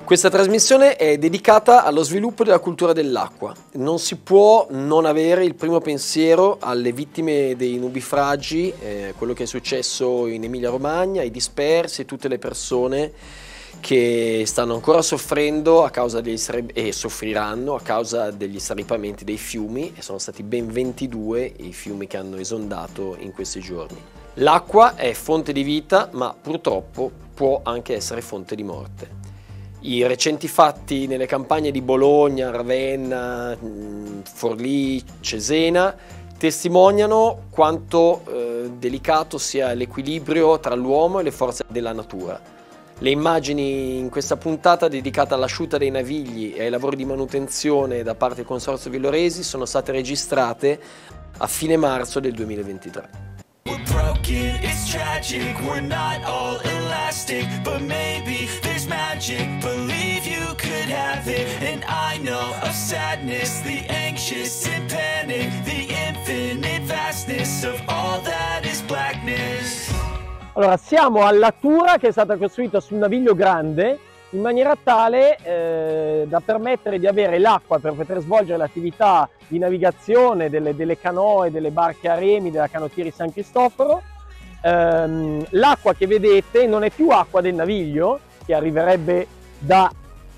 Questa trasmissione è dedicata allo sviluppo della cultura dell'acqua. Non si può non avere il primo pensiero alle vittime dei nubifragi, quello che è successo in Emilia-Romagna, i dispersi e tutte le persone che stanno ancora soffrendo a causa e soffriranno a causa degli straripamenti dei fiumi, e sono stati ben 22 i fiumi che hanno esondato in questi giorni. L'acqua è fonte di vita, ma purtroppo può anche essere fonte di morte. I recenti fatti nelle campagne di Bologna, Ravenna, Forlì, Cesena testimoniano quanto delicato sia l'equilibrio tra l'uomo e le forze della natura. Le immagini in questa puntata dedicata all'asciutta dei navigli e ai lavori di manutenzione da parte del Consorzio Villoresi sono state registrate a fine marzo del 2023. We're broken, it's tragic, we're not all elastic, but maybe there's magic, believe you could have it, and I know of sadness, the anxious and panic, the infinite vastness of all that is blackness. Allora, siamo all'Atura che è stata costruita sul Naviglio Grande in maniera tale da permettere di avere l'acqua per poter svolgere l'attività di navigazione delle canoe, delle barche a remi, della canottieri San Cristoforo. L'acqua che vedete non è più acqua del Naviglio, che arriverebbe da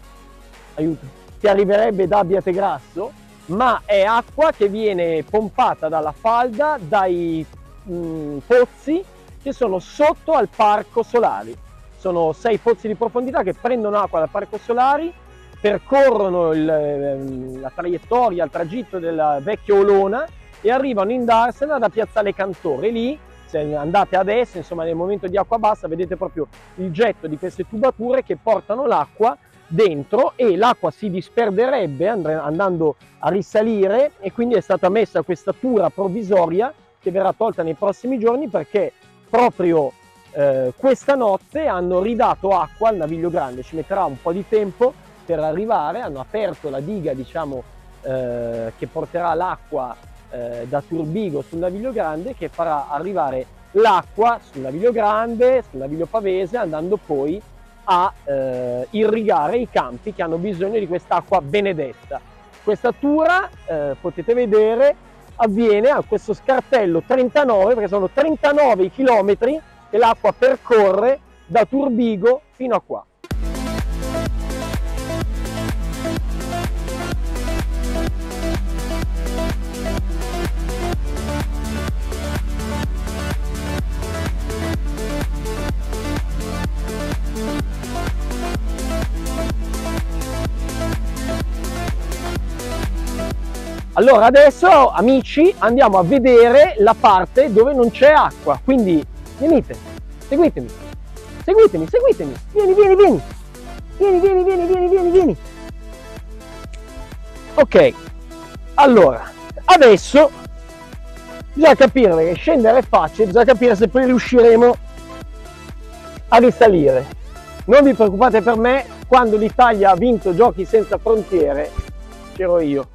Abbiategrasso, ma è acqua che viene pompata dalla falda, dai pozzi che sono sotto al Parco Solari. Sono 6 pozzi di profondità che prendono acqua dal Parco Solari, percorrono la traiettoria, il tragitto del vecchio Olona e arrivano in Darsena da Piazzale Cantore. Lì, se andate adesso, insomma nel momento di acqua bassa, vedete proprio il getto di queste tubature che portano l'acqua dentro, e l'acqua si disperderebbe andando a risalire, e quindi è stata messa questa tura provvisoria che verrà tolta nei prossimi giorni, perché proprio questa notte hanno ridato acqua al Naviglio Grande. Ci metterà un po' di tempo per arrivare, hanno aperto la diga, diciamo, che porterà l'acqua da Turbigo sul Naviglio Grande, che farà arrivare l'acqua sul Naviglio Grande, sul Naviglio Pavese, andando poi a irrigare i campi che hanno bisogno di quest'acqua benedetta. Questa tura, potete vedere, avviene a questo scartello 39, perché sono 39 i chilometri che l'acqua percorre da Turbigo fino a qua. Allora adesso, amici, andiamo a vedere la parte dove non c'è acqua, quindi venite, seguitemi, vieni. Ok, allora, adesso bisogna capire, perché scendere è facile, bisogna capire se poi riusciremo a risalire. Non vi preoccupate per me, quando l'Italia ha vinto Giochi senza frontiere, c'ero io.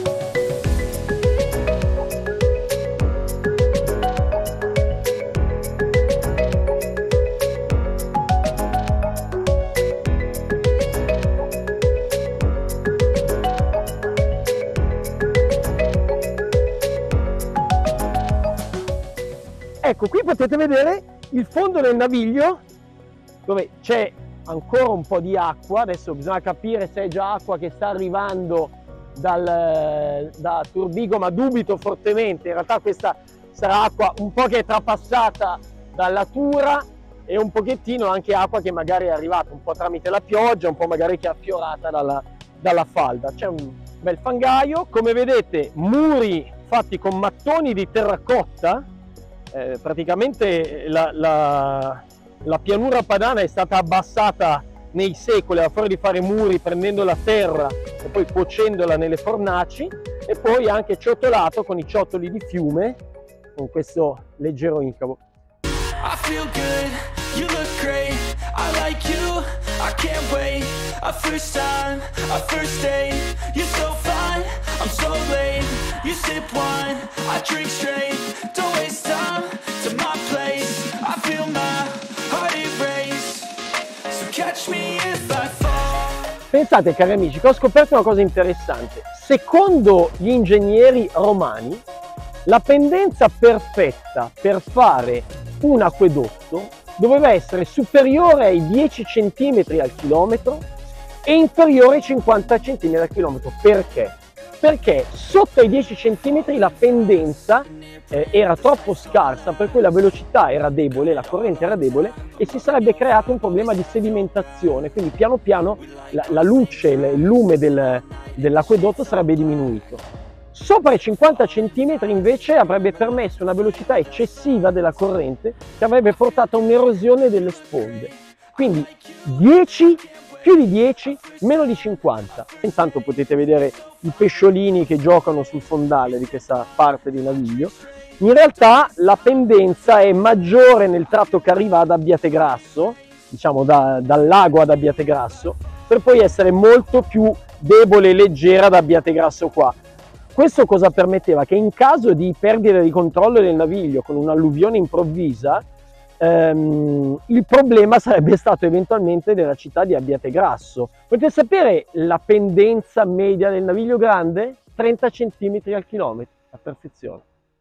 Ecco, qui potete vedere il fondo del Naviglio, dove c'è ancora un po' di acqua. Adesso bisogna capire se è già acqua che sta arrivando da Turbigo, ma dubito fortemente. In realtà questa sarà acqua un po' che è trapassata dalla Tura, e un pochettino anche acqua che magari è arrivata un po' tramite la pioggia, un po' magari che è affiorata dalla falda. C'è un bel fangaio, come vedete muri fatti con mattoni di terracotta. Praticamente la pianura padana è stata abbassata nei secoli a fuori di fare muri, prendendo la terra e poi cuocendola nelle fornaci, e poi anche ciotolato con i ciottoli di fiume, con questo leggero incavo. I feel good, you look great, I like you, I can't wait. A first time, a first date, you're so fine, I'm so late. You sip wine, I drink straight, don't waste time to my place. I feel my heart erase, so catch me if I fall. Pensate, cari amici, che ho scoperto una cosa interessante. Secondo gli ingegneri romani, la pendenza perfetta per fare un acquedotto doveva essere superiore ai 10 cm al chilometro e inferiore ai 50 cm al chilometro. Perché? Perché sotto ai 10 cm la pendenza era troppo scarsa, per cui la velocità era debole, la corrente era debole e si sarebbe creato un problema di sedimentazione, quindi piano piano la luce, il lume dell'acquedotto sarebbe diminuito. Sopra i 50 cm invece avrebbe permesso una velocità eccessiva della corrente che avrebbe portato a un'erosione delle sponde. Quindi 10, più di 10, meno di 50. Intanto potete vedere i pesciolini che giocano sul fondale di questa parte di naviglio. In realtà la pendenza è maggiore nel tratto che arriva ad Abbiategrasso, diciamo dal lago ad Abbiategrasso, per poi essere molto più debole e leggera ad Abbiategrasso qua. Questo cosa permetteva? Che in caso di perdita di controllo del naviglio con un'alluvione improvvisa, il problema sarebbe stato eventualmente della città di Abbiategrasso. Potete sapere la pendenza media del naviglio grande? 30 cm al chilometro, a perfezione.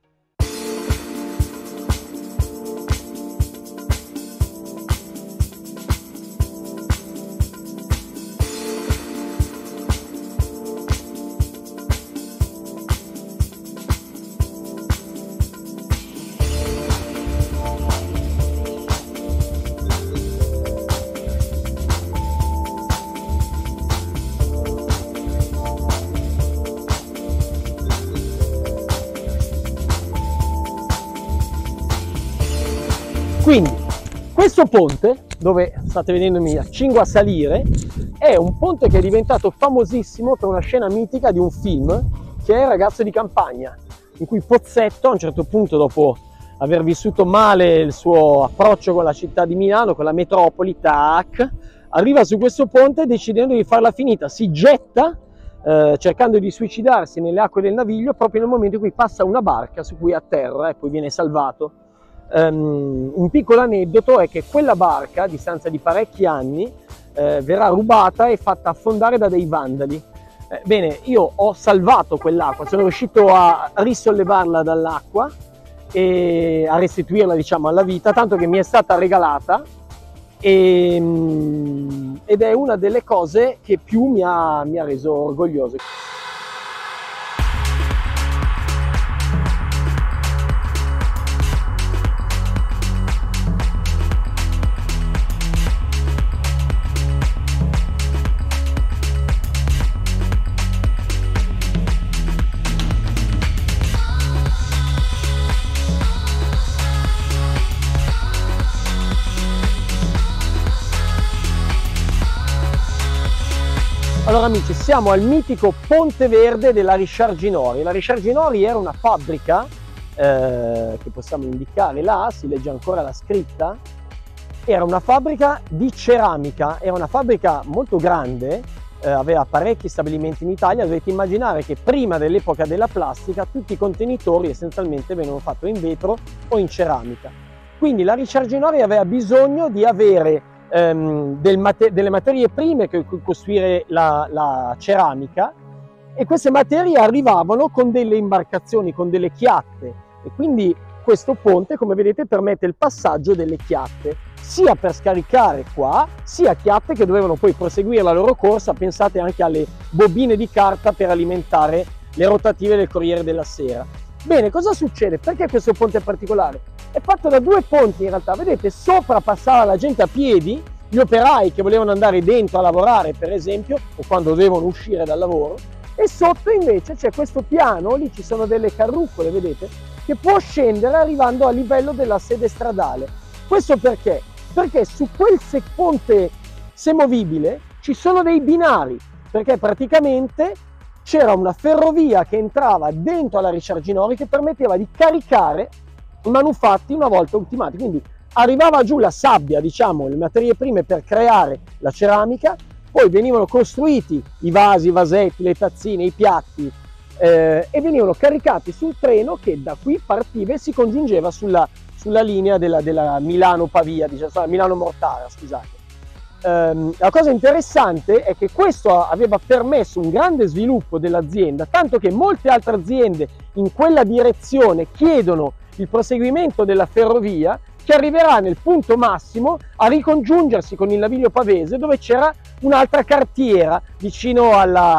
Quindi questo ponte, dove state vedendo mi accingo a salire, è un ponte che è diventato famosissimo per una scena mitica di un film che è Il ragazzo di campagna, in cui Pozzetto a un certo punto, dopo aver vissuto male il suo approccio con la città di Milano, con la metropoli, tac, arriva su questo ponte decidendo di farla finita, si getta cercando di suicidarsi nelle acque del naviglio proprio nel momento in cui passa una barca su cui atterra e poi viene salvato. Un piccolo aneddoto è che quella barca, a distanza di parecchi anni, verrà rubata e fatta affondare da dei vandali. Bene, io ho salvato quell'acqua, sono riuscito a risollevarla dall'acqua e a restituirla, diciamo, alla vita, tanto che mi è stata regalata ed è una delle cose che più mi ha reso orgoglioso. Allora amici, siamo al mitico Ponte Verde della Risciarginori. La Risciarginori era una fabbrica che possiamo indicare là, si legge ancora la scritta. Era una fabbrica di ceramica, era una fabbrica molto grande, aveva parecchi stabilimenti in Italia. Dovete immaginare che prima dell'epoca della plastica tutti i contenitori essenzialmente venivano fatti in vetro o in ceramica. Quindi la Risciarginori aveva bisogno di avere delle materie prime per costruire la ceramica, e queste materie arrivavano con delle imbarcazioni, con delle chiatte, e quindi questo ponte, come vedete, permette il passaggio delle chiatte sia per scaricare qua, sia chiatte che dovevano poi proseguire la loro corsa. Pensate anche alle bobine di carta per alimentare le rotative del Corriere della Sera. Bene, cosa succede? Perché questo ponte è particolare? È fatto da due ponti in realtà. Vedete, sopra passava la gente a piedi, gli operai che volevano andare dentro a lavorare per esempio, o quando dovevano uscire dal lavoro, e sotto invece c'è questo piano, lì ci sono delle carrucole, vedete, che può scendere arrivando a livello della sede stradale. Questo perché? Perché su quel ponte semovibile ci sono dei binari, perché praticamente c'era una ferrovia che entrava dentro alla Risciarginori che permetteva di caricare i manufatti una volta ultimati. Quindi arrivava giù la sabbia, diciamo, le materie prime per creare la ceramica, poi venivano costruiti i vasi, i vasetti, le tazzine, i piatti e venivano caricati sul treno che da qui partiva e si congiungeva sulla linea della Milano-Pavia, diciamo, Milano-Mortara, scusate. la cosa interessante è che questo aveva permesso un grande sviluppo dell'azienda, tanto che molte altre aziende in quella direzione chiedono il proseguimento della ferrovia, che arriverà nel punto massimo a ricongiungersi con il Naviglio Pavese, dove c'era un'altra cartiera vicino alla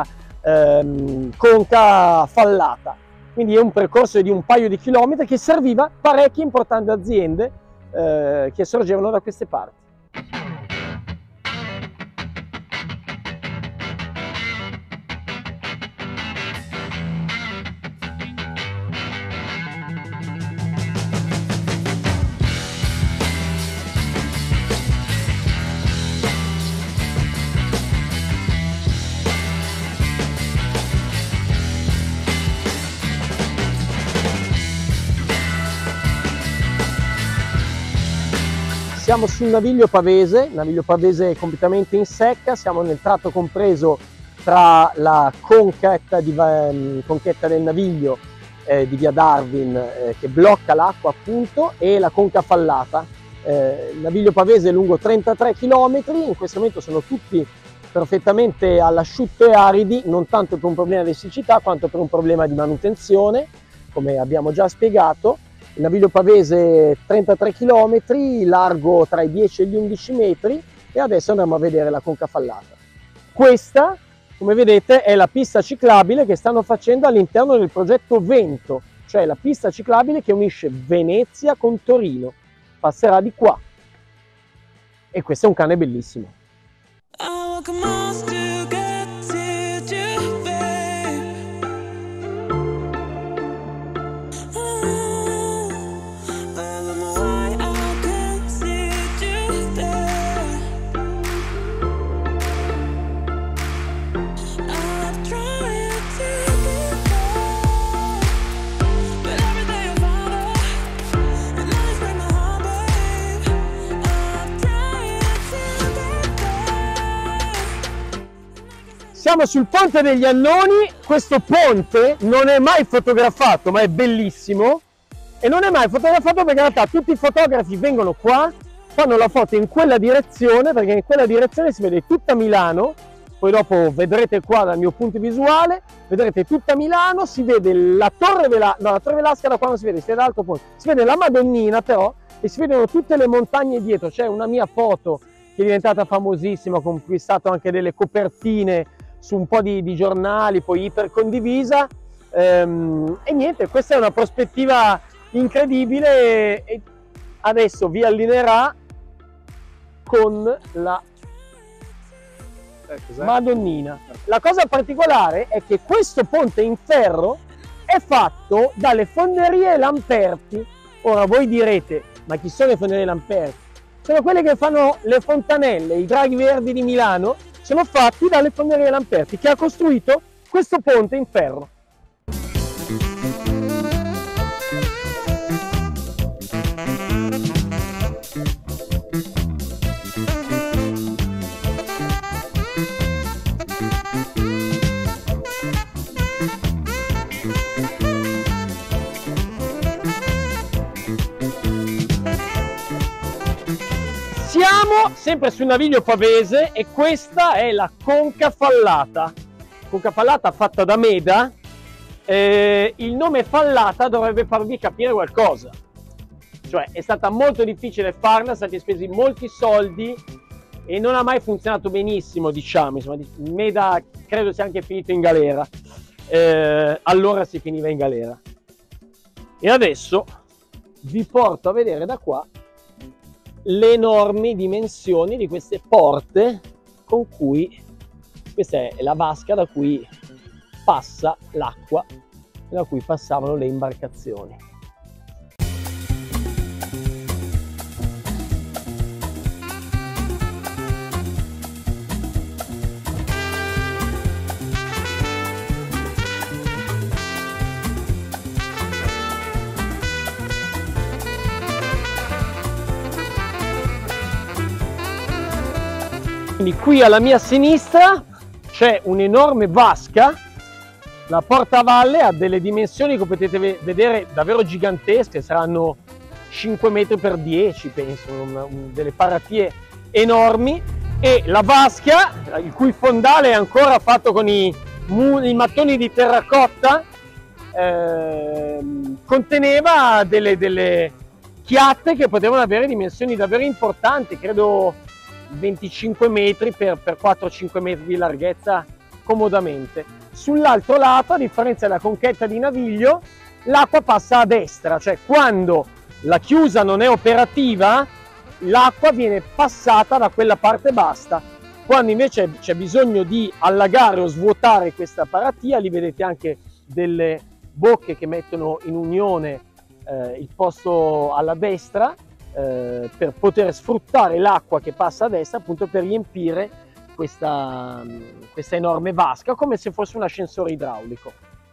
Conca Fallata. Quindi è un percorso di un paio di chilometri che serviva parecchie importanti aziende che sorgevano da queste parti. Siamo sul Naviglio Pavese è completamente in secca, siamo nel tratto compreso tra la conchetta del Naviglio di via Darwin che blocca l'acqua appunto e la Conca Fallata. Il Naviglio Pavese è lungo 33 km, in questo momento sono tutti perfettamente all'asciutto e aridi, non tanto per un problema di siccità quanto per un problema di manutenzione, come abbiamo già spiegato. Il Naviglio Pavese 33 km, largo tra i 10 e gli 11 metri e adesso andiamo a vedere la Conca Fallata. Questa, come vedete, è la pista ciclabile che stanno facendo all'interno del progetto Vento, cioè la pista ciclabile che unisce Venezia con Torino. Passerà di qua. E questo è un cane bellissimo. Siamo sul Ponte degli Annoni. Questo ponte non è mai fotografato, ma è bellissimo, e non è mai fotografato perché in realtà tutti i fotografi vengono qua, fanno la foto in quella direzione, perché in quella direzione si vede tutta Milano. Poi dopo vedrete qua dal mio punto visuale, vedrete tutta Milano, si vede la Torre Velasca da qua non si vede, si vede l'altro ponte, si vede la Madonnina però, e si vedono tutte le montagne dietro. C'è una mia foto che è diventata famosissima, ho conquistato anche delle copertine su un po' di giornali, poi iper condivisa, e niente, questa è una prospettiva incredibile e adesso vi allineerà con la Madonnina. La cosa particolare è che questo ponte in ferro è fatto dalle fonderie Lamperti. Ora voi direte, ma chi sono le fonderie Lamperti? Sono quelle che fanno le fontanelle, i draghi verdi di Milano, sono fatti dalle fonderie Lamperti, che ha costruito questo ponte in ferro. Siamo sempre sul Naviglio Pavese e questa è la Conca Fallata. Conca Fallata fatta da Meda. Il nome Fallata dovrebbe farvi capire qualcosa. Cioè è stata molto difficile farla, sono stati spesi molti soldi e non ha mai funzionato benissimo, diciamo. Insomma, Meda credo sia anche finito in galera. Allora si finiva in galera. E adesso vi porto a vedere da qua le enormi dimensioni di queste porte con cui, questa è la vasca da cui passa l'acqua, da cui passavano le imbarcazioni. Quindi qui alla mia sinistra c'è un'enorme vasca, la porta a valle ha delle dimensioni che potete vedere davvero gigantesche, saranno 5 metri per 10 penso, delle paratie enormi, e la vasca, il cui fondale è ancora fatto con i mattoni di terracotta, conteneva delle chiatte che potevano avere dimensioni davvero importanti, credo 25 metri per 4-5 metri di larghezza comodamente. Sull'altro lato, a differenza della conchetta di Naviglio, l'acqua passa a destra, cioè quando la chiusa non è operativa, l'acqua viene passata da quella parte bassa. Quando invece c'è bisogno di allagare o svuotare questa paratia, lì vedete anche delle bocche che mettono in unione il posto alla destra per poter sfruttare l'acqua che passa a destra, appunto per riempire questa enorme vasca, come se fosse un ascensore idraulico.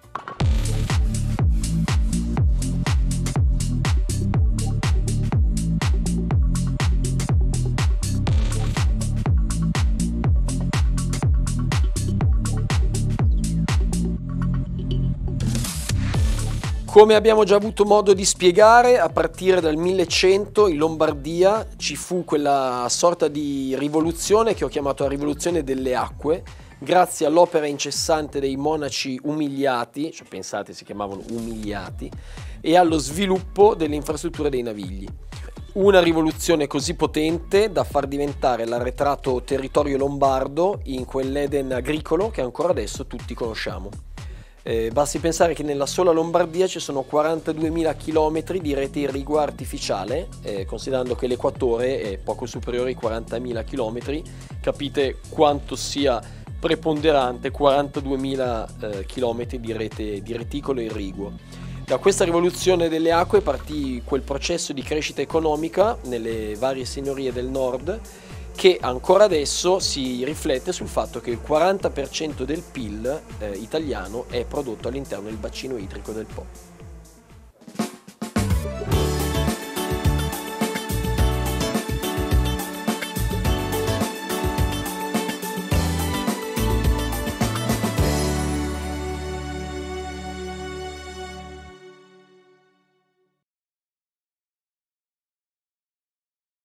Come abbiamo già avuto modo di spiegare, a partire dal 1100 in Lombardia ci fu quella sorta di rivoluzione che ho chiamato la rivoluzione delle acque, grazie all'opera incessante dei monaci umiliati, cioè pensate si chiamavano umiliati, e allo sviluppo delle infrastrutture dei navigli. Una rivoluzione così potente da far diventare l'arretrato territorio lombardo in quell'Eden agricolo che ancora adesso tutti conosciamo. Basti pensare che nella sola Lombardia ci sono 42.000 km di rete irrigua artificiale, considerando che l'equatore è poco superiore ai 40.000 km, capite quanto sia preponderante 42.000 km di reticolo irriguo. Da questa rivoluzione delle acque partì quel processo di crescita economica nelle varie signorie del nord, che ancora adesso si riflette sul fatto che il 40% del PIL italiano è prodotto all'interno del bacino idrico del Po.